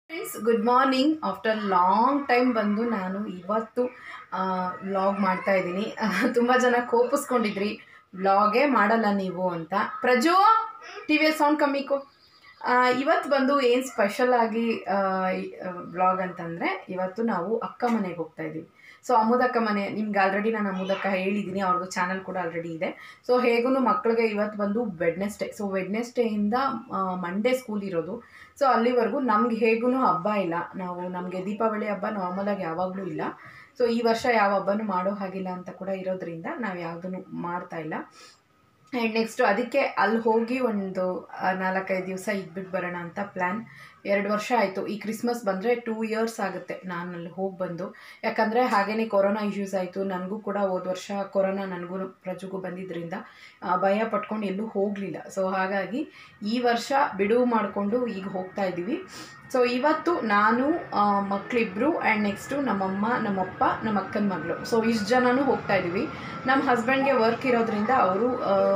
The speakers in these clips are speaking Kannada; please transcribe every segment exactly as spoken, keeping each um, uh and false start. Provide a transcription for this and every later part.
Friends, good morning. After long time ಬಂದು ನಾನು ಇವತ್ತು ವ್ಲಾಗ್ ಮಾಡ್ತಾ ಇದ್ದೀನಿ. ತುಂಬ ಜನ ಕೋಪಿಸ್ಕೊಂಡಿದ್ರಿ, ವ್ಲಾಗೇ ಮಾಡಲ್ಲ ನೀವು ಅಂತ. ಪ್ರಜು, ಟಿ ವಿಯ ಸೌಂಡ್ ಕಮ್ಮಿಕು. ಇವತ್ತು ಬಂದು ಏನು ಸ್ಪೆಷಲ್ ಆಗಿ ವ್ಲಾಗ್ ಅಂತಂದರೆ, ಇವತ್ತು ನಾವು ಅಕ್ಕ ಮನೆಗೆ ಹೋಗ್ತಾ ಇದ್ದೀವಿ. ಸೊ ಅಮುದಕ್ಕ ಮನೆ ನಿಮ್ಗೆ ಆಲ್ರೆಡಿ ನಾನು ಅಮುದಕ್ಕ ಹೇಳಿದ್ದೀನಿ, ಅವ್ರದ್ದು ಚಾನಲ್ ಕೂಡ ಆಲ್ರೆಡಿ ಇದೆ. ಸೊ ಹೇಗೂ ಮಕ್ಕಳಿಗೆ ಇವತ್ತು ಬಂದು ವೆಡ್ನೆಸ್ಡೇ. ಸೊ ವೆಡ್ನೆಸ್ಡೇಯಿಂದ ಮಂಡೇ ಸ್ಕೂಲ್ ಇರೋದು. ಸೊ ಅಲ್ಲಿವರೆಗೂ ನಮ್ಗೆ ಹೇಗೂ ಹಬ್ಬ ಇಲ್ಲ. ನಾವು ನಮಗೆ ದೀಪಾವಳಿ ಹಬ್ಬ ನಾರ್ಮಲಾಗಿ ಯಾವಾಗಲೂ ಇಲ್ಲ. ಸೊ ಈ ವರ್ಷ ಯಾವ ಹಬ್ಬನೂ ಮಾಡೋ ಹಾಗಿಲ್ಲ ಅಂತ ಕೂಡ ಇರೋದ್ರಿಂದ ನಾವು ಯಾವುದನ್ನು ಮಾಡ್ತಾ ಇಲ್ಲ. ಆ್ಯಂಡ್ ನೆಕ್ಸ್ಟು ಅದಕ್ಕೆ ಅಲ್ಲಿ ಹೋಗಿ ಒಂದು ನಾಲ್ಕೈದು ದಿವಸ ಇದ್ಬಿಟ್ಟು ಬರೋಣ ಅಂತ ಪ್ಲ್ಯಾನ್. ಎರಡು ವರ್ಷ ಆಯಿತು. ಈ ಕ್ರಿಸ್ಮಸ್ ಬಂದರೆ ಟೂ ಇಯರ್ಸ್ ಆಗುತ್ತೆ ನಾನು ಅಲ್ಲಿ ಹೋಗಿ ಬಂದು. ಯಾಕಂದರೆ ಹಾಗೇ ಕೊರೋನಾ ಇಶ್ಯೂಸ್ ಆಯಿತು. ನನಗೂ ಕೂಡ ಹೋದ ವರ್ಷ ಕೊರೋನಾ ನನಗೂ ಪ್ರಜುಗೂ ಬಂದಿದ್ದರಿಂದ ಭಯ ಪಟ್ಕೊಂಡು ಎಲ್ಲೂ ಹೋಗಲಿಲ್ಲ. ಸೊ ಹಾಗಾಗಿ ಈ ವರ್ಷ ಬಿಡುವು ಮಾಡಿಕೊಂಡು ಈಗ ಹೋಗ್ತಾ ಇದ್ದೀವಿ. ಸೊ ಇವತ್ತು ನಾನು ಮಕ್ಕಳಿಬ್ರು ಆ್ಯಂಡ್ ನೆಕ್ಸ್ಟು ನಮ್ಮಮ್ಮ, ನಮ್ಮಪ್ಪ, ನಮ್ಮ ಅಕ್ಕನ ಮಗಳು, ಸೊ ಇಷ್ಟು ಜನನೂ ಹೋಗ್ತಾ ಇದ್ದೀವಿ. ನಮ್ಮ ಹಸ್ಬೆಂಡ್ಗೆ ವರ್ಕ್ ಇರೋದ್ರಿಂದ ಅವರು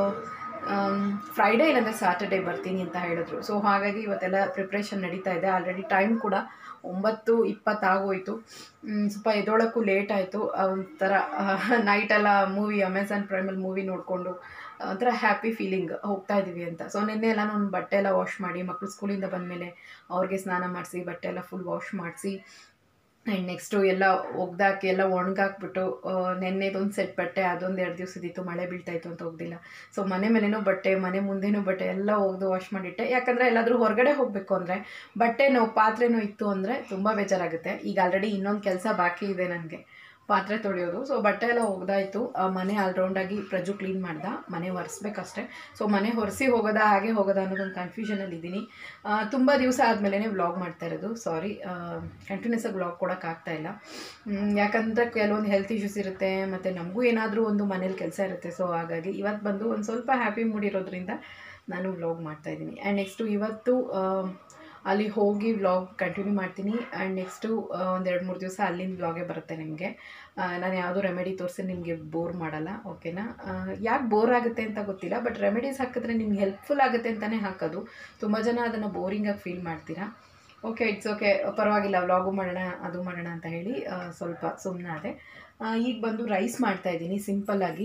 ಫ್ರೈಡೇ ಇಲ್ಲಾಂದರೆ ಸ್ಯಾಟರ್ಡೇ ಬರ್ತೀನಿ ಅಂತ ಹೇಳಿದ್ರು. ಸೊ ಹಾಗಾಗಿ ಇವತ್ತೆಲ್ಲ ಪ್ರಿಪ್ರೇಷನ್ ನಡೀತಾ ಇದೆ. ಆಲ್ರೆಡಿ ಟೈಮ್ ಕೂಡ ಒಂಬತ್ತು ಇಪ್ಪತ್ತಾಗೋಯ್ತು. ಸ್ವಲ್ಪ ಎದೊಳಕ್ಕೂ ಲೇಟ್ ಆಯಿತು. ಒಂಥರ ನೈಟೆಲ್ಲ ಮೂವಿ, ಅಮೆಝಾನ್ ಪ್ರೈಮಲ್ಲಿ ಮೂವಿ ನೋಡಿಕೊಂಡು ಒಂಥರ ಹ್ಯಾಪಿ ಫೀಲಿಂಗ್ ಹೋಗ್ತಾ ಇದ್ದೀವಿ ಅಂತ. ಸೊ ನಿನ್ನೆ ಎಲ್ಲ ನಾನು ಬಟ್ಟೆ ಎಲ್ಲ ವಾಶ್ ಮಾಡಿ, ಮಕ್ಕಳು ಸ್ಕೂಲಿಂದ ಬಂದಮೇಲೆ ಅವ್ರಿಗೆ ಸ್ನಾನ ಮಾಡಿಸಿ, ಬಟ್ಟೆ ಎಲ್ಲ ಫುಲ್ ವಾಶ್ ಮಾಡಿಸಿ, ಆ್ಯಂಡ್ ನೆಕ್ಸ್ಟು ಎಲ್ಲ ಒಗ್ದಾಕಿ ಎಲ್ಲ ಒಣಗಾಕ್ಬಿಟ್ಟು, ನೆನ್ನೆದೊಂದು ಸೆಟ್ ಬಟ್ಟೆ ಅದೊಂದು ಎರಡು ದಿವಸದಿತ್ತು, ಮಳೆ ಬೀಳ್ತಾಯಿತ್ತು ಅಂತ ಒಗ್ದಿಲ್ಲ. ಸೊ ಮನೆ ಮೇಲೇನೂ ಬಟ್ಟೆ, ಮನೆ ಮುಂದೆನೂ ಬಟ್ಟೆ ಎಲ್ಲ ಒಗೆದು ವಾಶ್ ಮಾಡಿಟ್ಟೆ. ಯಾಕಂದರೆ ಎಲ್ಲಾದರೂ ಹೊರಗಡೆ ಹೋಗಬೇಕು ಅಂದರೆ ಬಟ್ಟೆನೋ ಪಾತ್ರೆನೋ ಇತ್ತು ಅಂದರೆ ತುಂಬ ಬೇಜಾರಾಗುತ್ತೆ. ಈಗ ಆಲ್ರೆಡಿ ಇನ್ನೊಂದು ಕೆಲಸ ಬಾಕಿ ಇದೆ ನನಗೆ, ಪಾತ್ರೆ ತೊಳೆಯೋದು. ಸೊ ಬಟ್ಟೆ ಎಲ್ಲ ಒಗ್ದಾಯಿತು. ಮನೆ ಆಲ್ರೌಂಡಾಗಿ ಪ್ರಜು ಕ್ಲೀನ್ ಮಾಡ್ದೆ, ಮನೆ ಒರೆಸ್ಬೇಕಷ್ಟೆ. ಸೊ ಮನೆ ಹೊರಿಸಿ ಹೋಗೋದಾ ಹಾಗೆ ಹೋಗೋದಾ ಅನ್ನೋದೊಂದು ಕನ್ಫ್ಯೂಷನಲ್ಲಿ ಇದ್ದೀನಿ. ತುಂಬ ದಿವಸ ಆದಮೇಲೆ ವ್ಲಾಗ್ ಮಾಡ್ತಾ ಇರೋದು. ಸಾರಿ, ಕಂಟಿನ್ಯೂಸ್ ಆಗಿ ವ್ಲಾಗ್ ಕೊಡೋಕ್ಕಾಗ್ತಾಯಿಲ್ಲ. ಯಾಕಂದರೆ ಕೆಲವೊಂದು ಹೆಲ್ತ್ ಇಶ್ಯೂಸ್ ಇರುತ್ತೆ, ಮತ್ತು ನಮಗೂ ಏನಾದರೂ ಒಂದು ಮನೇಲಿ ಕೆಲಸ ಇರುತ್ತೆ. ಸೊ ಹಾಗಾಗಿ ಇವತ್ತು ಬಂದು ಒಂದು ಸ್ವಲ್ಪ ಹ್ಯಾಪಿ ಮೂಡ್ ಇರೋದ್ರಿಂದ ನಾನು ವ್ಲಾಗ್ ಮಾಡ್ತಾಯಿದ್ದೀನಿ. ಆ್ಯಂಡ್ ನೆಕ್ಸ್ಟು ಇವತ್ತು ಅಲ್ಲಿ ಹೋಗಿ ವ್ಲಾಗ್ ಕಂಟಿನ್ಯೂ ಮಾಡ್ತೀನಿ. ಆ್ಯಂಡ್ ನೆಕ್ಸ್ಟು ಒಂದೆರಡು ಮೂರು ದಿವಸ ಅಲ್ಲಿಂದ ವ್ಲಾಗೇ ಬರುತ್ತೆ ನಿಮಗೆ. ನಾನು ಯಾವುದೋ ರೆಮಿಡಿ ತೋರಿಸಿ ನಿಮಗೆ ಬೋರ್ ಮಾಡಲ್ಲ, ಓಕೆನಾ? ಯಾಕೆ ಬೋರ್ ಆಗುತ್ತೆ ಅಂತ ಗೊತ್ತಿಲ್ಲ, ಬಟ್ ರೆಮಿಡೀಸ್ ಹಾಕಿದ್ರೆ ನಿಮ್ಗೆ ಹೆಲ್ಪ್ಫುಲ್ ಆಗುತ್ತೆ ಅಂತಲೇ ಹಾಕೋದು. ತುಂಬ ಜನ ಅದನ್ನು ಬೋರಿಂಗಾಗಿ ಫೀಲ್ ಮಾಡ್ತೀರಾ. ಓಕೆ, ಇಟ್ಸ್ ಓಕೆ, ಪರವಾಗಿಲ್ಲ, ವ್ಲಾಗು ಮಾಡೋಣ, ಅದು ಮಾಡೋಣ ಅಂತ ಹೇಳಿ ಸ್ವಲ್ಪ ಸುಮ್ಮನೆ ಅದೇ. ಈಗ ಬಂದು ರೈಸ್ ಮಾಡ್ತಾಯಿದ್ದೀನಿ ಸಿಂಪಲ್ಲಾಗಿ.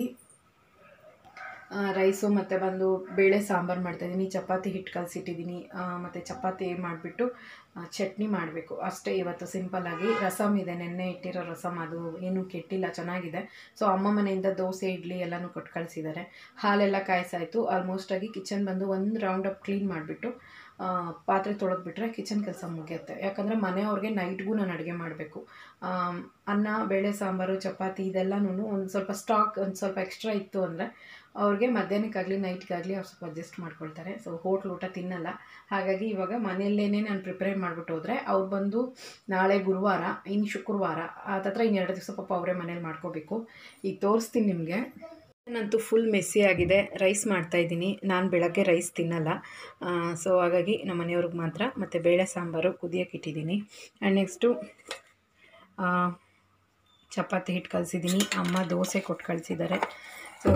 ರೈಸು ಮತ್ತು ಬಂದು ಬೇಳೆ ಸಾಂಬಾರು ಮಾಡ್ತಾಯಿದ್ದೀನಿ. ಚಪಾತಿ ಹಿಟ್ಟು ಕಲಸಿಟ್ಟಿದ್ದೀನಿ, ಮತ್ತು ಚಪಾತಿ ಮಾಡಿಬಿಟ್ಟು ಚಟ್ನಿ ಮಾಡಬೇಕು ಅಷ್ಟೇ ಇವತ್ತು ಸಿಂಪಲ್ಲಾಗಿ. ರಸಮ್ ಇದೆ, ನೆನ್ನೆ ಇಟ್ಟಿರೋ ರಸಮ್, ಅದು ಏನೂ ಕೆಟ್ಟಿಲ್ಲ, ಚೆನ್ನಾಗಿದೆ. ಸೊ ಅಮ್ಮ ಮನೆಯಿಂದ ದೋಸೆ, ಇಡ್ಲಿ ಎಲ್ಲನೂ ಕೊಟ್ಟು ಕಳಿಸಿದ್ದಾರೆ. ಹಾಲೆಲ್ಲ ಕಾಯಿಸಾಯಿತು. ಆಲ್ಮೋಸ್ಟಾಗಿ ಕಿಚನ್ ಬಂದು ಒಂದು ರೌಂಡ್ ಅಪ್ ಕ್ಲೀನ್ ಮಾಡಿಬಿಟ್ಟು ಪಾತ್ರೆ ತೊಳೆದ್ಬಿಟ್ರೆ ಕಿಚನ್ ಕೆಲಸ ಮುಗಿಯುತ್ತೆ. ಯಾಕಂದರೆ ಮನೆಯವ್ರಿಗೆ ನೈಟ್ಗೂ ನಾನು ಅಡುಗೆ ಮಾಡಬೇಕು. ಅನ್ನ, ಬೇಳೆ ಸಾಂಬಾರು, ಚಪಾತಿ ಇದೆಲ್ಲನೂ ಒಂದು ಸ್ವಲ್ಪ ಸ್ಟಾಕ್ ಒಂದು ಸ್ವಲ್ಪ ಎಕ್ಸ್ಟ್ರಾ ಇತ್ತು ಅಂದರೆ ಅವ್ರಿಗೆ ಮಧ್ಯಾಹ್ನಕ್ಕಾಗಲಿ ನೈಟ್ಗಾಗಲಿ ಅವ್ರು ಸ್ವಲ್ಪ ಅಡ್ಜಸ್ಟ್ ಮಾಡ್ಕೊಳ್ತಾರೆ. ಸೊ ಹೋಟ್ಲ್ ಊಟ ತಿನ್ನಲ್ಲ. ಹಾಗಾಗಿ ಇವಾಗ ಮನೆಯಲ್ಲೇ ನಾನು ಪ್ರಿಪೇರ್ ಮಾಡಿಬಿಟ್ಟು ಹೋದರೆ ಅವ್ರು ಬಂದು ನಾಳೆ ಗುರುವಾರ, ಇನ್ನು ಶುಕ್ರವಾರ ಹತ್ತತ್ರ ಇನ್ನು ಎರಡು ದಿವಸ ಪಾಪ ಅವರೇ ಮನೇಲಿ ಮಾಡ್ಕೋಬೇಕು. ಈಗ ತೋರಿಸ್ತೀನಿ ನಿಮಗೆ. ನಂತೂ ಫುಲ್ ಮೆಸ್ಸಿ ಆಗಿದೆ. ರೈಸ್ ಮಾಡ್ತಾಯಿದ್ದೀನಿ. ನಾನು ಬೆಳಗ್ಗೆ ರೈಸ್ ತಿನ್ನಲ್ಲ, ಸೊ ಹಾಗಾಗಿ ನಮ್ಮ ಮನೆಯವ್ರಿಗೆ ಮಾತ್ರ. ಮತ್ತು ಬೇಳೆ ಸಾಂಬಾರು ಕುದಿಯೋಕೆ ಇಟ್ಟಿದ್ದೀನಿ. ಆ್ಯಂಡ್ ನೆಕ್ಸ್ಟು ಚಪಾತಿ ಹಿಟ್ಟು ಕಲಿಸಿದ್ದೀನಿ. ಅಮ್ಮ ದೋಸೆ ಕೊಟ್ಟು ಕಳಿಸಿದ್ದಾರೆ. ಸೊ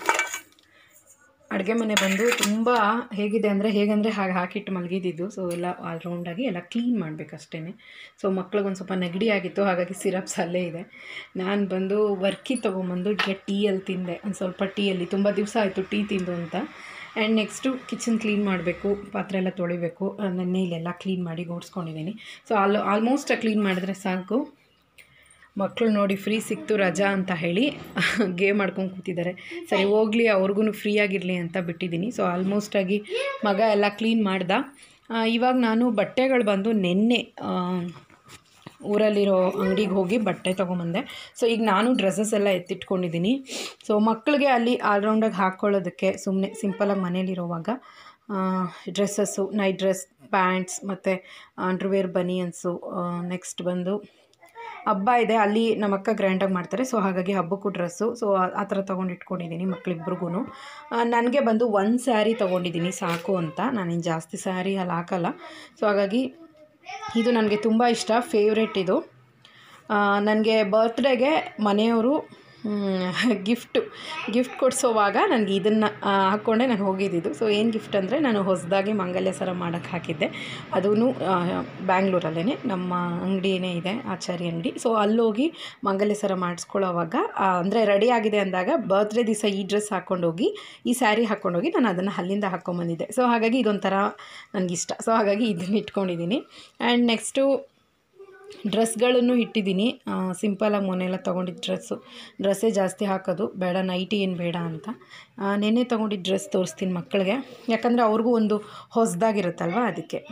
ಅಡುಗೆ ಮನೆ ಬಂದು ತುಂಬ ಹೇಗಿದೆ ಅಂದರೆ ಹೇಗೆಂದರೆ ಹಾಗೆ ಹಾಕಿಟ್ಟು ಮಲಗಿದ್ದು. ಸೊ ಎಲ್ಲ ಆಲ್ರೌಂಡಾಗಿ ಎಲ್ಲ ಕ್ಲೀನ್ ಮಾಡಬೇಕಷ್ಟೇ. ಸೊ ಮಕ್ಳಿಗೊಂದು ಸ್ವಲ್ಪ ನೆಗಡಿ ಆಗಿತ್ತು, ಹಾಗಾಗಿ ಸಿರಪ್ಸ್ ಅಲ್ಲೇ ಇದೆ. ನಾನು ಬಂದು ವರ್ಕಿ ತೊಗೊಂಬಂದು ಈಗ ಟೀಯಲ್ಲಿ ತಿಂದೆ. ಒಂದು ಸ್ವಲ್ಪ ಟೀಯಲ್ಲಿ ತುಂಬ ದಿವಸ ಆಯಿತು ಟೀ ತಿಂದು ಅಂತ. ಆ್ಯಂಡ್ ನೆಕ್ಸ್ಟು ಕಿಚನ್ ಕ್ಲೀನ್ ಮಾಡಬೇಕು, ಪಾತ್ರೆ ಎಲ್ಲ ತೊಳಿಬೇಕು. ನೆನ್ನೆ ಇಲ್ಲೆಲ್ಲ ಕ್ಲೀನ್ ಮಾಡಿ ಓಡಿಸ್ಕೊಂಡಿದ್ದೀನಿ. ಸೊ ಆಲ್ ಆಲ್ಮೋಸ್ಟ್ ಕ್ಲೀನ್ ಮಾಡಿದ್ರೆ ಸಾಕು. ಮಕ್ಕಳು ನೋಡಿ ಫ್ರೀ ಸಿಕ್ತು ರಜಾ ಅಂತ ಹೇಳಿ ಗೇಮ್ ಮಾಡ್ಕೊಂಡು ಕೂತಿದ್ದಾರೆ. ಸರಿ ಹೋಗಲಿ, ಅವ್ರಿಗೂ ಫ್ರೀ ಆಗಿರಲಿ ಅಂತ ಬಿಟ್ಟಿದ್ದೀನಿ. ಸೊ ಆಲ್ಮೋಸ್ಟಾಗಿ ಮಗ ಎಲ್ಲ ಕ್ಲೀನ್ ಮಾಡ್ದೆ. ಇವಾಗ ನಾನು ಬಟ್ಟೆಗಳು ಬಂದು ನೆನ್ನೆ ಊರಲ್ಲಿರೋ ಅಂಗಡಿಗೆ ಹೋಗಿ ಬಟ್ಟೆ ತೊಗೊಂಬಂದೆ. ಸೊ ಈಗ ನಾನು ಡ್ರೆಸ್ಸಸ್ ಎಲ್ಲ ಎತ್ತಿಟ್ಕೊಂಡಿದ್ದೀನಿ. ಸೊ ಮಕ್ಕಳಿಗೆ ಅಲ್ಲಿ ಆಲ್ರೌಂಡಾಗಿ ಹಾಕ್ಕೊಳ್ಳೋದಕ್ಕೆ ಸುಮ್ಮನೆ ಸಿಂಪಲಾಗಿ ಮನೇಲಿರೋವಾಗ ಡ್ರೆಸ್ಸಸ್ಸು, ನೈಟ್ ಡ್ರೆಸ್, ಪ್ಯಾಂಟ್ಸ್ ಮತ್ತು ಅಂಡರ್ವೇರ್, ಬನಿಯನ್ಸು. ನೆಕ್ಸ್ಟ್ ಬಂದು ಹಬ್ಬ ಇದೆ, ಅಲ್ಲಿ ನಮ್ಮ ಅಕ್ಕ ಗ್ರ್ಯಾಂಡಾಗಿ ಮಾಡ್ತಾರೆ. ಸೊ ಹಾಗಾಗಿ ಹಬ್ಬಕ್ಕೂ ಡ್ರೆಸ್ಸು, ಸೊ ಆ ಥರ ತೊಗೊಂಡು ಇಟ್ಕೊಂಡಿದ್ದೀನಿ ಮಕ್ಕಳಿಬ್ರಿಗೂ. ನನಗೆ ಬಂದು ಒಂದು ಸ್ಯಾರಿ ತೊಗೊಂಡಿದ್ದೀನಿ ಸಾಕು ಅಂತ. ನಾನಿನ್ನು ಜಾಸ್ತಿ ಸ್ಯಾರಿ ಅಲ್ಲಿ ಹಾಕಲ್ಲ. ಸೊ ಹಾಗಾಗಿ ಇದು ನನಗೆ ತುಂಬ ಇಷ್ಟ, ಫೇವ್ರೇಟ್ ಇದು. ನನಗೆ ಬರ್ತ್ಡೇಗೆ ಮನೆಯವರು ಗಿಫ್ಟು ಗಿಫ್ಟ್ ಕೊಡಿಸೋವಾಗ ನನಗೆ ಇದನ್ನು ಹಾಕ್ಕೊಂಡೆ ನಾನು ಹೋಗಿದ್ದಿದ್ದು. ಸೊ ಏನು ಗಿಫ್ಟ್ ಅಂದರೆ, ನಾನು ಹೊಸದಾಗಿ ಮಂಗಲ್ಯ ಸರ ಮಾಡೋಕ್ಕೆ ಹಾಕಿದ್ದೆ. ಅದೂ ಬ್ಯಾಂಗ್ಳೂರಲ್ಲೇ ನಮ್ಮ ಅಂಗಡಿಯೇ ಇದೆ, ಆಚಾರಿ ಅಂಗಡಿ. ಸೊ ಅಲ್ಲೋಗಿ ಮಂಗಲ್ಯ ಸರ ಮಾಡಿಸ್ಕೊಳ್ಳೋವಾಗ ಅಂದರೆ ರೆಡಿ ಆಗಿದೆ ಅಂದಾಗ ಬರ್ತ್ಡೇ ದಿವಸ ಈ ಡ್ರೆಸ್ ಹಾಕ್ಕೊಂಡೋಗಿ ಈ ಸ್ಯಾರಿ ಹಾಕ್ಕೊಂಡೋಗಿ ನಾನು ಅದನ್ನು ಅಲ್ಲಿಂದ ಹಾಕ್ಕೊಂಬಂದಿದ್ದೆ. ಸೊ ಹಾಗಾಗಿ ಇದೊಂಥರ ನನಗಿಷ್ಟ. ಸೊ ಹಾಗಾಗಿ ಇದನ್ನು ಇಟ್ಕೊಂಡಿದ್ದೀನಿ. ಆ್ಯಂಡ್ ನೆಕ್ಸ್ಟು ಡ್ರೆಸ್ಗಳನ್ನು ಇಟ್ಟಿದ್ದೀನಿ. ಸಿಂಪಲಾಗಿ ಮೊನ್ನೆಲ್ಲ ತೊಗೊಂಡಿದ್ದು ಡ್ರೆಸ್ಸು ಡ್ರೆಸ್ಸೇ ಜಾಸ್ತಿ ಹಾಕೋದು ಬೇಡ, ನೈಟಿ ಏನು ಬೇಡ ಅಂತ. ನೆನ್ನೆ ತೊಗೊಂಡಿದ್ದು ಡ್ರೆಸ್ ತೋರಿಸ್ತೀನಿ ಮಕ್ಕಳಿಗೆ, ಯಾಕಂದರೆ ಅವ್ರಿಗೂ ಒಂದು ಹೊಸದಾಗಿರುತ್ತಲ್ವ ಅದಕ್ಕೆ.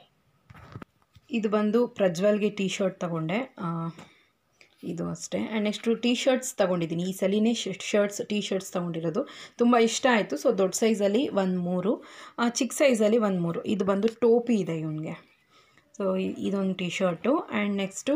ಇದು ಬಂದು ಪ್ರಜ್ವಲ್ಗೆ ಟೀ ಶರ್ಟ್ ತೊಗೊಂಡೆ, ಇದು ಅಷ್ಟೇ. ಆ್ಯಂಡ್ ನೆಕ್ಸ್ಟು ಟೀ ಶರ್ಟ್ಸ್ ತೊಗೊಂಡಿದ್ದೀನಿ. ಈ ಸಲಿನೇ ಶರ್ಟ್ಸ್ ಟೀ ಶರ್ಟ್ಸ್ ತೊಗೊಂಡಿರೋದು ತುಂಬ ಇಷ್ಟ ಆಯಿತು. ಸೊ ದೊಡ್ಡ ಸೈಜಲ್ಲಿ ಒಂದು ಮೂರು, ಚಿಕ್ಕ ಸೈಜಲ್ಲಿ ಒಂದು ಮೂರು. ಇದು ಬಂದು ಟೋಪಿ ಇದೆ ಇವನಿಗೆ. ಸೊ ಇದೊಂದು ಟಿ ಶರ್ಟು. ಆ್ಯಂಡ್ ನೆಕ್ಸ್ಟು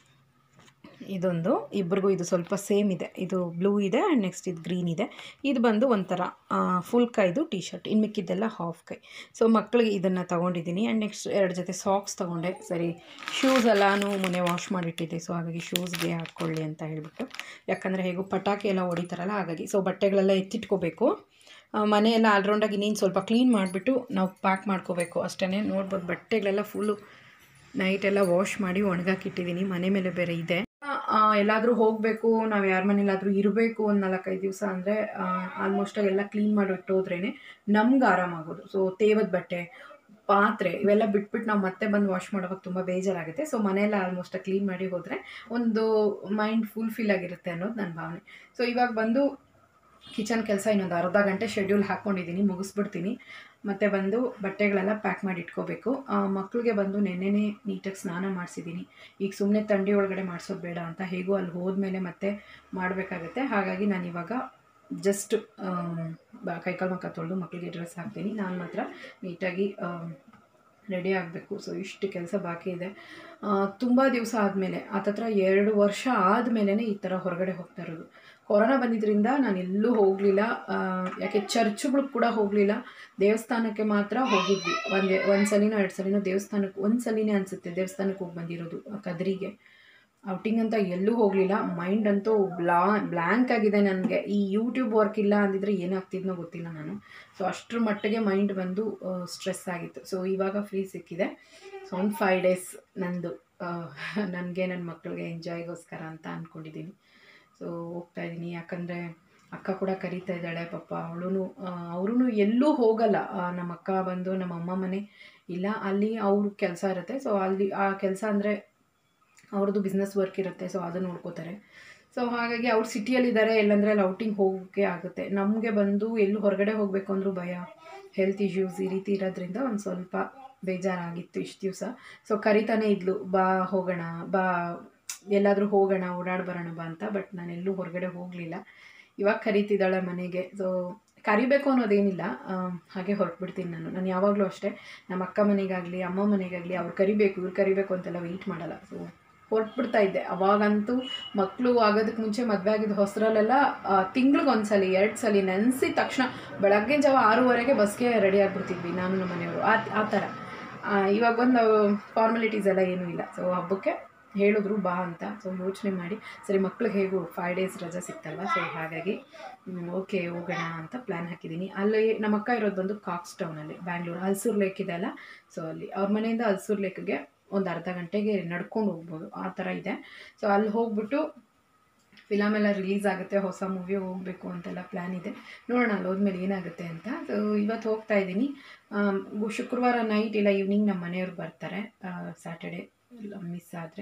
ಇದೊಂದು, ಇಬ್ಬರಿಗೂ ಇದು ಸ್ವಲ್ಪ ಸೇಮ್ ಇದೆ. ಇದು ಬ್ಲೂ ಇದೆ ಆ್ಯಂಡ್ ನೆಕ್ಸ್ಟ್ ಇದು ಗ್ರೀನ್ ಇದೆ. ಇದು ಬಂದು ಒಂಥರ ಫುಲ್ ಕೈದು ಟಿ ಶರ್ಟ್, ಇನ್ನು ಮಿಕ್ಕಿದ್ದೆಲ್ಲ ಹಾಫ್ ಕೈ. ಸೊ ಮಕ್ಕಳಿಗೆ ಇದನ್ನು ತೊಗೊಂಡಿದ್ದೀನಿ. ಆ್ಯಂಡ್ ನೆಕ್ಸ್ಟ್ ಎರಡು ಜೊತೆ ಸಾಕ್ಸ್ ತೊಗೊಂಡೆ. ಸರಿ, ಶೂಸ್ ಎಲ್ಲನೂ ಮೊನ್ನೆ ವಾಶ್ ಮಾಡಿಟ್ಟಿದ್ದೆ. ಸೊ ಹಾಗಾಗಿ ಶೂಸ್ಗೆ ಹಾಕ್ಕೊಳ್ಳಿ ಅಂತ ಹೇಳಿಬಿಟ್ಟು, ಯಾಕಂದರೆ ಹೇಗೂ ಪಟಾಕಿ ಎಲ್ಲ ಹೊಡಿತಾರಲ್ಲ ಹಾಗಾಗಿ. ಸೊ ಬಟ್ಟೆಗಳೆಲ್ಲ ಎತ್ತಿಟ್ಕೋಬೇಕು. ಮನೆಯೆಲ್ಲ ಆಲ್ರೌಂಡಾಗಿ ಇನ್ನೇನು ಸ್ವಲ್ಪ ಕ್ಲೀನ್ ಮಾಡಿಬಿಟ್ಟು ನಾವು ಪ್ಯಾಕ್ ಮಾಡ್ಕೋಬೇಕು ಅಷ್ಟೇ. ನೋಡ್ಬೋದು ಬಟ್ಟೆಗಳೆಲ್ಲ ಫುಲ್ಲು ನೈಟೆಲ್ಲ ವಾಶ್ ಮಾಡಿ ಒಣಗಾಕಿಟ್ಟಿದ್ದೀನಿ. ಮನೆ ಮೇಲೆ ಬೇರೆ ಇದೆ. ಎಲ್ಲಾದರೂ ಹೋಗಬೇಕು, ನಾವು ಯಾರ ಮನೇಲಾದರೂ ಇರಬೇಕು ಒಂದು ನಾಲ್ಕೈದು ದಿವಸ ಅಂದರೆ ಆಲ್ಮೋಸ್ಟ್ ಎಲ್ಲ ಕ್ಲೀನ್ ಮಾಡಿ ಇಟ್ಟೋದ್ರೇ ನಮ್ಗೆ ಆರಾಮಾಗೋದು. ಸೊ ತೇವದ ಬಟ್ಟೆ, ಪಾತ್ರೆ ಇವೆಲ್ಲ ಬಿಟ್ಬಿಟ್ಟು ನಾವು ಮತ್ತೆ ಬಂದು ವಾಶ್ ಮಾಡೋವಾಗ ತುಂಬ ಬೇಜಾರಾಗುತ್ತೆ. ಸೊ ಮನೆಯೆಲ್ಲ ಆಲ್ಮೋಸ್ಟ್ ಕ್ಲೀನ್ ಮಾಡಿ ಹೋದರೆ ಒಂದು ಮೈಂಡ್ ಫುಲ್ಫಿಲ್ ಆಗಿರುತ್ತೆ ಅನ್ನೋದು ನನ್ನ ಭಾವನೆ. ಸೊ ಇವಾಗ ಬಂದು ಕಿಚನ್ ಕೆಲಸ ಇನ್ನೊಂದು ಅರ್ಧ ಗಂಟೆ ಶೆಡ್ಯೂಲ್ ಹಾಕ್ಕೊಂಡಿದ್ದೀನಿ, ಮುಗಿಸ್ಬಿಡ್ತೀನಿ. ಮತ್ತು ಬಂದು ಬಟ್ಟೆಗಳೆಲ್ಲ ಪ್ಯಾಕ್ ಮಾಡಿ ಇಟ್ಕೋಬೇಕು. ಮಕ್ಕಳಿಗೆ ಬಂದು ನೆನ್ನೆನೇ ನೀಟಾಗಿ ಸ್ನಾನ ಮಾಡಿಸಿದ್ದೀನಿ. ಈಗ ಸುಮ್ಮನೆ ಥಂಡಿ ಒಳಗಡೆ ಮಾಡಿಸೋದು ಬೇಡ ಅಂತ, ಹೇಗೂ ಅಲ್ಲಿ ಹೋದ್ಮೇಲೆ ಮತ್ತೆ ಮಾಡಬೇಕಾಗತ್ತೆ. ಹಾಗಾಗಿ ನಾನು ಇವಾಗ ಜಸ್ಟ್ ಕೈಕಾಲು ಮುಖ ತೊಳೆದು ಮಕ್ಕಳಿಗೆ ಡ್ರೆಸ್ ಹಾಕ್ತೀನಿ. ನಾನು ಮಾತ್ರ ನೀಟಾಗಿ ರೆಡಿ ಆಗಬೇಕು. ಸೊ ಇಷ್ಟು ಕೆಲಸ ಬಾಕಿ ಇದೆ. ತುಂಬ ದಿವಸ ಆದಮೇಲೆ, ಹತ್ತತ್ರ ಎರಡು ವರ್ಷ ಆದಮೇಲೆ ಈ ಥರ ಹೊರಗಡೆ ಹೋಗ್ತಾ ಇರೋದು. ಕೊರೋನಾ ಬಂದಿದ್ದರಿಂದ ನಾನು ಎಲ್ಲೂ ಹೋಗಲಿಲ್ಲ, ಯಾಕೆ ಚರ್ಚ್ಗಳಿಗೆ ಕೂಡ ಹೋಗಲಿಲ್ಲ. ದೇವಸ್ಥಾನಕ್ಕೆ ಮಾತ್ರ ಹೋಗಿದ್ವಿ. ಒಂದು ಒಂದು ಸಲಿನೋ ಎರಡು ಸಲಿನೋ ದೇವಸ್ಥಾನಕ್ಕೆ, ಒಂದು ಸಲಿನೇ ಅನಿಸುತ್ತೆ ದೇವಸ್ಥಾನಕ್ಕೆ ಹೋಗಿ ಬಂದಿರೋದು ಕದ್ರಿಗೆ. ಔಟಿಂಗ್ ಅಂತ ಎಲ್ಲೂ ಹೋಗಲಿಲ್ಲ. ಮೈಂಡ್ ಅಂತೂ ಬ್ಲಾ ಬ್ಲ್ಯಾಂಕ್ ಆಗಿದೆ ನನಗೆ. ಈ ಯೂಟ್ಯೂಬ್ ವರ್ಕ್ ಇಲ್ಲ ಅಂದಿದ್ರೆ ಏನಾಗ್ತಿದ್ನೋ ಗೊತ್ತಿಲ್ಲ ನಾನು. ಸೊ ಅಷ್ಟರ ಮಟ್ಟಿಗೆ ಮೈಂಡ್ ಬಂದು ಸ್ಟ್ರೆಸ್ ಆಗಿತ್ತು. ಸೊ ಇವಾಗ ಫ್ರೀ ಸಿಕ್ಕಿದೆ. ಸೊ ಒಂದು ಫೈವ್ ಡೇಸ್ ನಂದು ನನಗೆ ನನ್ನ ಮಕ್ಕಳಿಗೆ ಎಂಜಾಯ್ಗೋಸ್ಕರ ಅಂತ ಅಂದ್ಕೊಂಡಿದ್ದೀನಿ. ಸೊ ಹೋಗ್ತಾಯಿದ್ದೀನಿ. ಯಾಕಂದರೆ ಅಕ್ಕ ಕೂಡ ಕರೀತಾ ಇದ್ದಾಳೆ ಪಾಪ. ಅವಳು ಅವರೂ ಎಲ್ಲೂ ಹೋಗಲ್ಲ. ನಮ್ಮ ಅಕ್ಕ ಬಂದು ನಮ್ಮ ಅಮ್ಮ ಮನೆ ಇಲ್ಲ, ಅಲ್ಲಿ ಅವ್ರ ಕೆಲಸ ಇರುತ್ತೆ. ಸೊ ಅಲ್ಲಿ ಆ ಕೆಲಸ ಅಂದರೆ ಅವ್ರದ್ದು ಬಿಸ್ನೆಸ್ ವರ್ಕ್ ಇರುತ್ತೆ. ಸೊ ಅದನ್ನು ನೋಡ್ಕೋತಾರೆ. ಸೊ ಹಾಗಾಗಿ ಅವ್ರು ಸಿಟಿಯಲ್ಲಿದ್ದಾರೆ, ಎಲ್ಲಂದರೆ ಅಲ್ಲಿ ಔಟಿಂಗ್ ಹೋಗೋಕ್ಕೆ ಆಗುತ್ತೆ. ನಮಗೆ ಬಂದು ಎಲ್ಲೂ ಹೊರಗಡೆ ಹೋಗಬೇಕು ಅಂದರೂ ಭಯ, ಹೆಲ್ತ್ ಇಶ್ಯೂಸ್ ಈ ರೀತಿ ಇರೋದ್ರಿಂದ ಒಂದು ಸ್ವಲ್ಪ ಬೇಜಾರಾಗಿತ್ತು ಇಷ್ಟು ದಿವಸ. ಸೊ ಕರಿತಾನೆ ಇದ್ಲು, ಬಾ ಹೋಗೋಣ, ಬಾ ಎಲ್ಲಾದರೂ ಹೋಗೋಣ, ಓಡಾಡಿ ಬರೋಣ ಬಾ ಅಂತ. ಬಟ್ ನಾನೆಲ್ಲೂ ಹೊರಗಡೆ ಹೋಗಲಿಲ್ಲ. ಇವಾಗ ಕರೀತಿದ್ದಾಳೆ ಮನೆಗೆ. ಸೊ ಕರಿಬೇಕು ಅನ್ನೋದೇನಿಲ್ಲ, ಹಾಗೆ ಹೊರಟ್ಬಿಡ್ತೀನಿ ನಾನು. ನಾನು ಯಾವಾಗಲೂ ಅಷ್ಟೇ, ನಮ್ಮ ಅಕ್ಕ ಮನೆಗಾಗಲಿ ಅಮ್ಮ ಮನೆಗಾಗಲಿ ಅವ್ರು ಕರಿಬೇಕು ಇವ್ರು ಕರಿಬೇಕು ಅಂತೆಲ್ಲ ವೆಯ್ಟ್ ಮಾಡಲ್ಲ. ಸೊ ಹೊರಟ್ಬಿಡ್ತಾ ಇದ್ದೆ. ಅವಾಗಂತೂ ಮಕ್ಕಳು ಆಗೋದಕ್ಕೆ ಮುಂಚೆ ಮದುವೆ ಆಗಿದ್ದು ಹೊಸರಲ್ಲೆಲ್ಲ ತಿಂಗ್ಳಿಗೆ ಒಂದು ಸಲ ಎರಡು ಸಲ ನೆನೆಸಿದ ತಕ್ಷಣ ಬೆಳಗ್ಗೆ ಜಾವ ಆರೂವರೆಗೆ ಬಸ್ಗೆ ರೆಡಿ ಆಗಿಬಿಡ್ತಿದ್ವಿ ನಾನು ನಮ್ಮ ಮನೆಯವರು. ಆ ಆ ಥರ. ಇವಾಗ ಬಂದು ಫಾರ್ಮಾಲಿಟೀಸ್ ಎಲ್ಲ ಏನೂ ಇಲ್ಲ. ಸೊ ಹಬ್ಬಕ್ಕೆ ಹೇಳಿದ್ರು ಬಾ ಅಂತ. ಸೊ ಯೋಚನೆ ಮಾಡಿ ಸರಿ, ಮಕ್ಳಿಗೆ ಹೇಗೂ ಫೈವ್ ಡೇಸ್ ರಜೆ ಸಿಗ್ತಲ್ವ. ಸೊ ಹಾಗಾಗಿ ಓಕೆ ಹೋಗೋಣ ಅಂತ ಪ್ಲ್ಯಾನ್ ಹಾಕಿದ್ದೀನಿ. ಅಲ್ಲಿ ನಮ್ಮ ಅಕ್ಕ ಇರೋದು ಬಂದು ಕಾಕ್ಸ್ ಟೌನಲ್ಲಿ, ಬ್ಯಾಂಗ್ಳೂರು ಹಲ್ಸೂರು ಲೇಕ್ ಇದೆ ಅಲ್ಲ. ಸೊ ಅಲ್ಲಿ ಅವ್ರ ಮನೆಯಿಂದ ಹಲ್ಸೂರು ಲೇಕ್ಗೆ ಒಂದು ಅರ್ಧ ಗಂಟೆಗೆ ನಡ್ಕೊಂಡು ಹೋಗ್ಬೋದು, ಆ ಥರ ಇದೆ. ಸೊ ಅಲ್ಲಿ ಹೋಗ್ಬಿಟ್ಟು ಫಿಲಮ್ ಎಲ್ಲ ರಿಲೀಸ್ ಆಗುತ್ತೆ, ಹೊಸ ಮೂವಿ ಹೋಗಬೇಕು ಅಂತೆಲ್ಲ ಪ್ಲ್ಯಾನ್ ಇದೆ. ನೋಡೋಣ ಅಲ್ಲಿ ಹೋದ್ಮೇಲೆ ಏನಾಗುತ್ತೆ ಅಂತ. ಸೊ ಇವತ್ತು ಹೋಗ್ತಾ ಇದ್ದೀನಿ. ಶುಕ್ರವಾರ ನೈಟ್ ಇಲ್ಲ ಈವ್ನಿಂಗ್ ನಮ್ಮ ಮನೆಯವ್ರು ಬರ್ತಾರೆ, ಸ್ಯಾಟರ್ಡೆ ಇಲ್ಲ ಮಿಸ್ ಆದರೆ.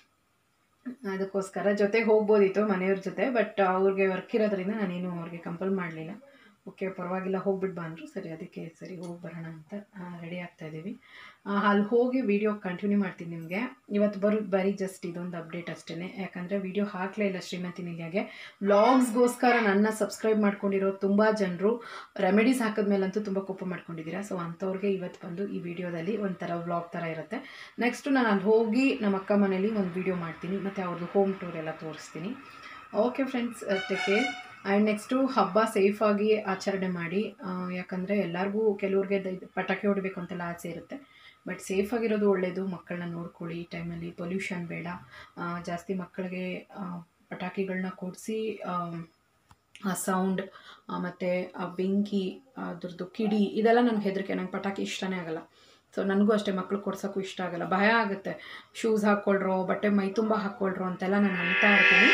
ಅದಕ್ಕೋಸ್ಕರ ಜೊತೆಗೆ ಹೋಗ್ಬೋದಿತ್ತು ಮನೆಯವ್ರ ಜೊತೆ, ಬಟ್ ಅವ್ರಿಗೆ ವರ್ಕ್ ಇರೋದ್ರಿಂದ ನಾನೇನು ಅವ್ರಿಗೆ ಕಂಪಲ್ ಮಾಡಲಿಲ್ಲ. ಓಕೆ ಪರವಾಗಿಲ್ಲ ಹೋಗ್ಬಿಟ್ಟು ಬಂದರು, ಸರಿ ಅದಕ್ಕೆ ಸರಿ ಹೋಗಿ ಬರೋಣ ಅಂತ ರೆಡಿ ಆಗ್ತಾಯಿದ್ದೀವಿ. ಅಲ್ಲಿ ಹೋಗಿ ವೀಡಿಯೋ ಕಂಟಿನ್ಯೂ ಮಾಡ್ತೀನಿ ನಿಮಗೆ. ಇವತ್ತು ಬರೋ ಬರೀ ಜಸ್ಟ್ ಇದೊಂದು ಅಪ್ಡೇಟ್ ಅಷ್ಟೇ, ಯಾಕಂದರೆ ವೀಡಿಯೋ ಹಾಕಲೇ ಇಲ್ಲ ಶ್ರೀಮತಿ ನಿಲಿಯಾಗೆ. ವ್ಲಾಗ್ಸ್ಗೋಸ್ಕರ ನನ್ನ ಸಬ್ಸ್ಕ್ರೈಬ್ ಮಾಡ್ಕೊಂಡಿರೋ ತುಂಬ ಜನರು ರೆಮಿಡೀಸ್ ಹಾಕಿದ್ಮೇಲಂತೂ ತುಂಬ ಕೋಪ ಮಾಡ್ಕೊಂಡಿದ್ದೀರಾ. ಸೊ ಅಂಥವ್ರಿಗೆ ಇವತ್ತು ಬಂದು ಈ ವಿಡಿಯೋದಲ್ಲಿ ಒಂಥರ ವ್ಲಾಗ್ ಥರ ಇರುತ್ತೆ. ನೆಕ್ಸ್ಟು ನಾನು ಅಲ್ಲಿ ಹೋಗಿ ನಮ್ಮ ಅಕ್ಕ ಮನೇಲಿ ಒಂದು ವೀಡಿಯೋ ಮಾಡ್ತೀನಿ, ಮತ್ತು ಅವ್ರದ್ದು ಹೋಮ್ ಟೂರ್ ಎಲ್ಲ ತೋರಿಸ್ತೀನಿ. Okay friends, take care. And next ಹಬ್ಬ ಸೇಫಾಗಿ ಆಚರಣೆ ಮಾಡಿ, ಯಾಕಂದರೆ ಎಲ್ಲರಿಗೂ ಕೆಲವ್ರಿಗೆ ಪಟಾಕಿ ಹೊಡಿಬೇಕು ಅಂತೆಲ್ಲ ಆಸೆ ಇರುತ್ತೆ. ಬಟ್ ಸೇಫಾಗಿರೋದು ಒಳ್ಳೆಯದು. ಮಕ್ಕಳನ್ನ ನೋಡ್ಕೊಳ್ಳಿ ಈ ಟೈಮಲ್ಲಿ. ಪೊಲ್ಯೂಷನ್ ಬೇಡ ಜಾಸ್ತಿ. ಮಕ್ಕಳಿಗೆ ಪಟಾಕಿಗಳನ್ನ ಕೊಡಿಸಿ ಆ ಸೌಂಡ್ ಮತ್ತು ಆ ಬೆಂಕಿ ಅದ್ರದ್ದು ಕಿಡಿ ಇದೆಲ್ಲ ನನಗೆ ಹೆದರಿಕೆ. ನಂಗೆ ಪಟಾಕಿ ಇಷ್ಟನೇ ಆಗಲ್ಲ. ಸೊ ನನಗೂ ಅಷ್ಟೇ, ಮಕ್ಳು ಕೊಡ್ಸೋಕ್ಕೂ ಇಷ್ಟ ಆಗಲ್ಲ, ಭಯ ಆಗುತ್ತೆ. ಶೂಸ್ ಹಾಕ್ಕೊಳ್ರೋ, ಬಟ್ಟೆ ಮೈ ತುಂಬ ಹಾಕ್ಕೊಳ್ರೋ ಅಂತೆಲ್ಲ ನಾನು ಅಂತಾ ಇರ್ತೀನಿ.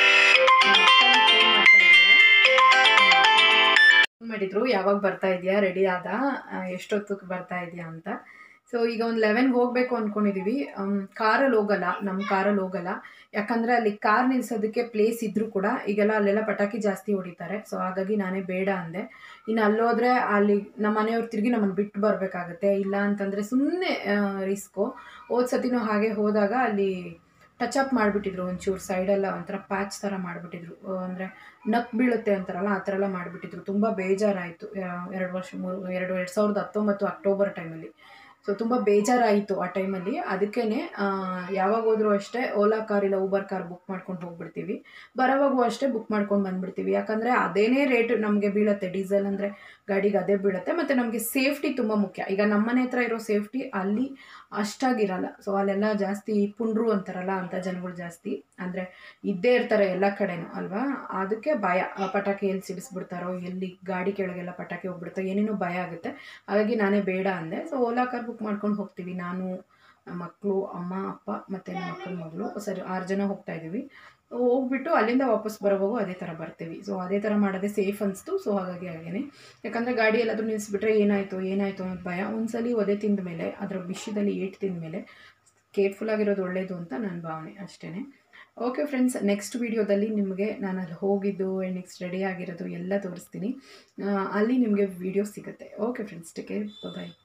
ಮಾಡಿದ್ರು ಯಾವಾಗ ಬರ್ತಾ ಇದೆಯಾ, ರೆಡಿ ಆದ, ಎಷ್ಟೊತ್ತಿಗೆ ಬರ್ತಾ ಇದೆಯಾ ಅಂತ. ಸೊ ಈಗ ಒಂದು ಲೆವೆನ್ಗೆ ಹೋಗಬೇಕು ಅಂದ್ಕೊಂಡಿದ್ದೀವಿ. ಕಾರಲ್ಲಿ ಹೋಗಲ್ಲ, ನಮ್ಮ ಕಾರಲ್ಲಿ ಹೋಗಲ್ಲ. ಯಾಕಂದರೆ ಅಲ್ಲಿ ಕಾರ್ ನಿಲ್ಸೋದಕ್ಕೆ ಪ್ಲೇಸ್ ಇದ್ದರೂ ಕೂಡ ಈಗೆಲ್ಲ ಅಲ್ಲೆಲ್ಲ ಪಟಾಕಿ ಜಾಸ್ತಿ ಹೊಡಿತಾರೆ. ಸೊ ಹಾಗಾಗಿ ನಾನೇ ಬೇಡ ಅಂದೆ. ಇನ್ನು ಅಲ್ಲೋದ್ರೆ ಅಲ್ಲಿ ನಮ್ಮ ಮನೆಯವ್ರು ತಿರುಗಿ ನಮ್ಮನ್ನು ಬಿಟ್ಟು ಬರಬೇಕಾಗತ್ತೆ. ಇಲ್ಲ ಅಂತಂದರೆ ಸುಮ್ಮನೆ ರಿಸ್ಕು. ಹೋದ ಸತಿನೂ ಹಾಗೆ ಹೋದಾಗ ಅಲ್ಲಿ ಟಚ್ ಅಪ್ ಮಾಡಿಬಿಟ್ಟಿದ್ರು, ಒಂಚೂರು ಸೈಡೆಲ್ಲ ಒಂಥರ ಪ್ಯಾಚ್ ಥರ ಮಾಡಿಬಿಟ್ಟಿದ್ರು. ಅಂದರೆ ನಕ್ ಬೀಳುತ್ತೆ ಅಂತಾರಲ್ಲ, ಆ ಥರ ಎಲ್ಲ ಮಾಡಿಬಿಟ್ಟಿದ್ರು. ತುಂಬ ಬೇಜಾರಾಯಿತು. ಎರಡು ವರ್ಷ ಮೂರು ಎರಡು ಎರಡು ಸಾವಿರದ ಹತ್ತೊಂಬತ್ತು ಅಕ್ಟೋಬರ್ ಟೈಮಲ್ಲಿ. ಸೊ ತುಂಬ ಬೇಜಾರಾಯಿತು ಆ ಟೈಮಲ್ಲಿ. ಅದಕ್ಕೇ ಯಾವಾಗ ಹೋದ್ರೂ ಅಷ್ಟೇ ಓಲಾ ಕಾರ್ ಇಲ್ಲ ಊಬರ್ ಕಾರ್ ಬುಕ್ ಮಾಡ್ಕೊಂಡು ಹೋಗ್ಬಿಡ್ತೀವಿ. ಬರೋವಾಗೂ ಅಷ್ಟೇ ಬುಕ್ ಮಾಡ್ಕೊಂಡು ಬಂದುಬಿಡ್ತೀವಿ. ಯಾಕಂದರೆ ಅದೇನೇ ರೇಟ್ ನಮಗೆ ಬೀಳುತ್ತೆ, ಡೀಸೆಲ್ ಅಂದರೆ ಗಾಡಿಗೆ ಅದೇ ಬೀಳುತ್ತೆ. ಮತ್ತು ನಮಗೆ ಸೇಫ್ಟಿ ತುಂಬ ಮುಖ್ಯ. ಈಗ ನಮ್ಮ ಮನೆ ಹತ್ರ ಇರೋ ಸೇಫ್ಟಿ ಅಲ್ಲಿ ಅಷ್ಟಾಗಿರಲ್ಲ. ಸೊ ಅಲ್ಲೆಲ್ಲ ಜಾಸ್ತಿ ಪುಂಡ್ರು ಅಂತಾರಲ್ಲ, ಅಂಥ ಜನಗಳು ಜಾಸ್ತಿ ಅಂದರೆ ಇದ್ದೇ ಇರ್ತಾರೆ ಎಲ್ಲ ಕಡೆನೂ ಅಲ್ವಾ. ಅದಕ್ಕೆ ಭಯ, ಪಟಾಕಿ ಎಲ್ಲಿ ಸಿಡಿಸ್ಬಿಡ್ತಾರೋ, ಎಲ್ಲಿ ಗಾಡಿ ಕೆಳಗೆಲ್ಲ ಪಟಾಕಿ ಹೋಗ್ಬಿಡ್ತೋ, ಏನೇನೋ ಭಯ ಆಗುತ್ತೆ. ಹಾಗಾಗಿ ನಾನೇ ಬೇಡ ಅಂದೆ. ಸೊ ಓಲಾ ಕಾರ್ ಬುಕ್ ಮಾಡ್ಕೊಂಡು ಹೋಗ್ತೀವಿ. ನಾನು, ನಮ್ಮ ಮಕ್ಕಳು, ಅಮ್ಮ, ಅಪ್ಪ ಮತ್ತು ನಮ್ಮ ಮಕ್ಕಳ ಮಗಳು, ಸರಿ ಆರು ಜನ ಹೋಗ್ತಾ ಇದ್ದೀವಿ. ಹೋಗ್ಬಿಟ್ಟು ಅಲ್ಲಿಂದ ವಾಪಸ್ ಬರೋವಾಗೂ ಅದೇ ಥರ ಬರ್ತೀವಿ. ಸೊ ಅದೇ ಥರ ಮಾಡೋದೇ ಸೇಫ್ ಅನಿಸ್ತು. ಸೊ ಹಾಗಾಗಿ ಹಾಗೇನೆ, ಯಾಕಂದರೆ ಗಾಡಿ ಎಲ್ಲಾದರೂ ನಿಲ್ಲಿಸ್ಬಿಟ್ರೆ ಏನಾಯಿತು ಏನಾಯಿತು ಅನ್ನೋದು ಭಯ. ಒಂದ್ಸಲಿ ಒದೆ ತಿಂದ ಮೇಲೆ, ಅದರ ವಿಷಯದಲ್ಲಿ ಏಟು ತಿಂದ ಮೇಲೆ ಕೇರ್ಫುಲ್ಲಾಗಿರೋದು ಒಳ್ಳೆಯದು ಅಂತ ನನ್ನ ಭಾವನೆ ಅಷ್ಟೇ. ಓಕೆ ಫ್ರೆಂಡ್ಸ್, ನೆಕ್ಸ್ಟ್ ವೀಡಿಯೋದಲ್ಲಿ ನಿಮಗೆ ನಾನು ಅಲ್ಲಿ ಹೋಗಿದ್ದು ನೆಕ್ಸ್ಟ್ ರೆಡಿ ಆಗಿರೋದು ಎಲ್ಲ ತೋರಿಸ್ತೀನಿ. ಅಲ್ಲಿ ನಿಮಗೆ ವೀಡಿಯೋ ಸಿಗುತ್ತೆ. ಓಕೆ ಫ್ರೆಂಡ್ಸ್, ಟೇಕ್ ಕೇರ್, ಬಾಯ್.